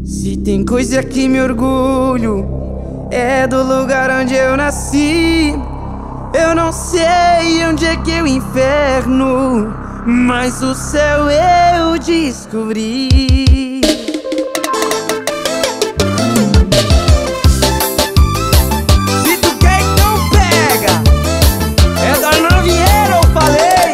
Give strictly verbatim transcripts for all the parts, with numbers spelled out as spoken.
Se tem coisa que me orgulho, é do lugar onde eu nasci. Eu não sei onde é que é o inferno, mas o céu eu descobri. Se tu quer, então pega. É da Novieira, eu falei.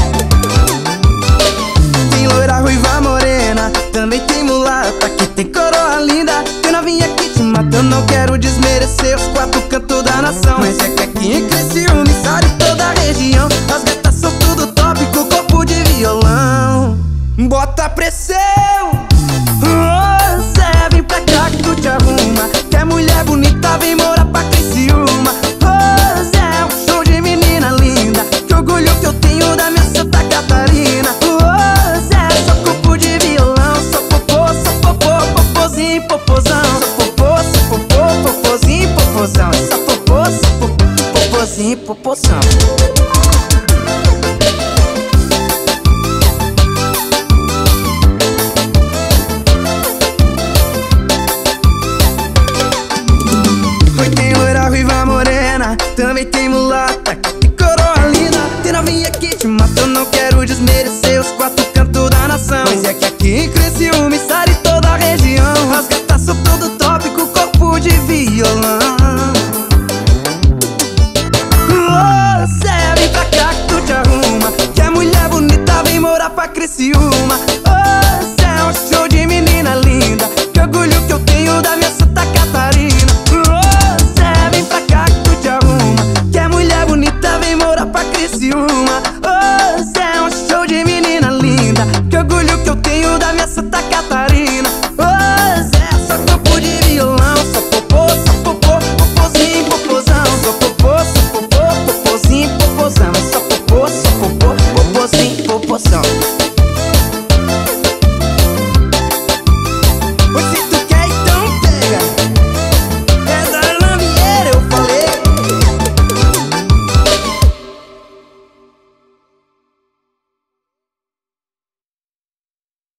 Tem loira, ruiva, morena, também tem mulata, que tem coroa linda. Tem novinha que te mata, eu não quero desmerecer os quatro cantos da nação, mas é que aqui em Criciúma sabe toda a região, as gatas são tudo top com corpo de violão. Bota pressão, oh, Zé, vem pra cá que tu te arruma. Quer mulher bonita, vem morar pra Criciúma. Oh, Zé, um show de menina linda, que orgulho que eu tenho da minha Santa Catarina. Oh, Zé, só corpo de violão, só popô, só popô, popôzinho, popôzão. Só popô, só popô, popôzinho, popôzão. Só popô, só popô, popôzinho, popôzão. Também tem mulata, que tem coroa linda. Tem novinha que te mata, eu não quero desmerecer os quatro cantos da nação, mas é que aqui em Criciúma sai de toda a região, as gatas são tudo top com corpo de violão. Oh, Zé, vem pra cá que tu te arruma. Que a mulher bonita vem morar pra Criciúma. Oh, Zé, é um show de menina linda, que orgulho que eu tenho da minha Santa Catarina. Oh, Zé, é um show de menina linda, que orgulho que eu tenho da minha Santa Catarina.